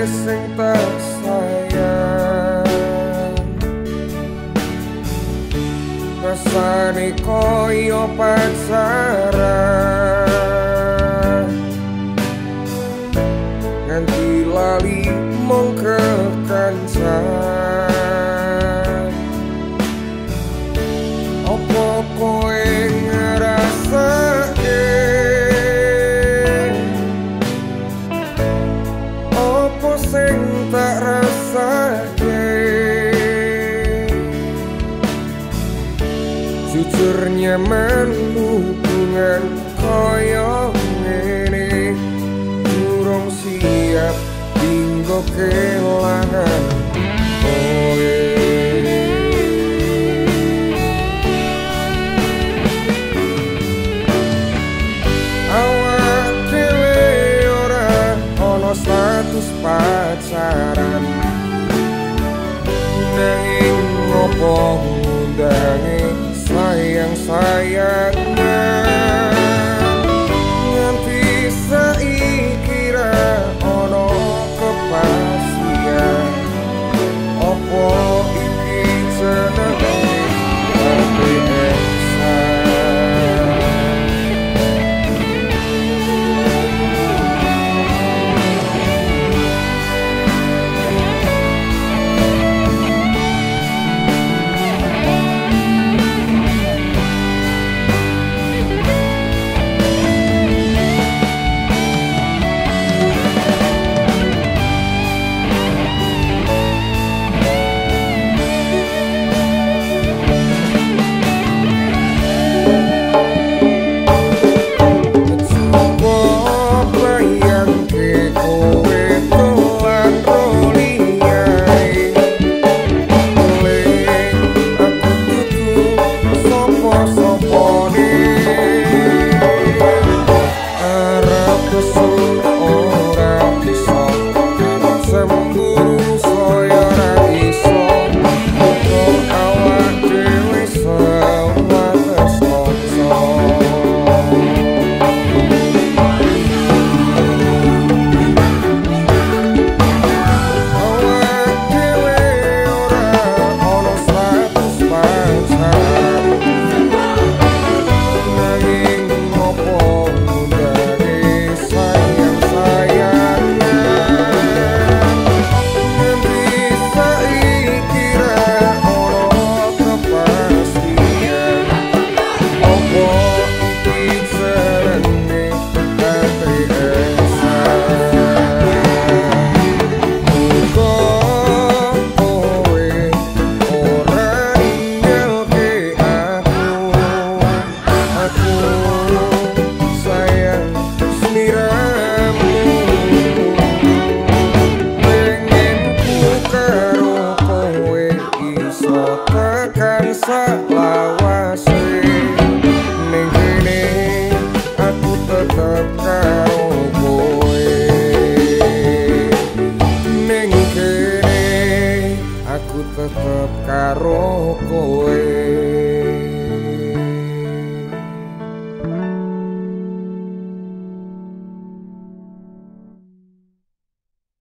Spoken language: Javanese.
sing tersayang. Rasane koyo pacaran, nganti lali mung kekancan. Opo kowe ngrasake, opo sing tak rasake? Jujur nyaman hubungan koyo ngene, durung siap dinggo kelangan kowe. Awak dhewe ora ono status pacaran, nanging ngopo ngundangi sayang-sayangan. Nganti saiki ra ono kepastian, opo iki jenenge tekan selawase. Ning kene aku tetep karo kowe, ning kene aku tetep karo kowe.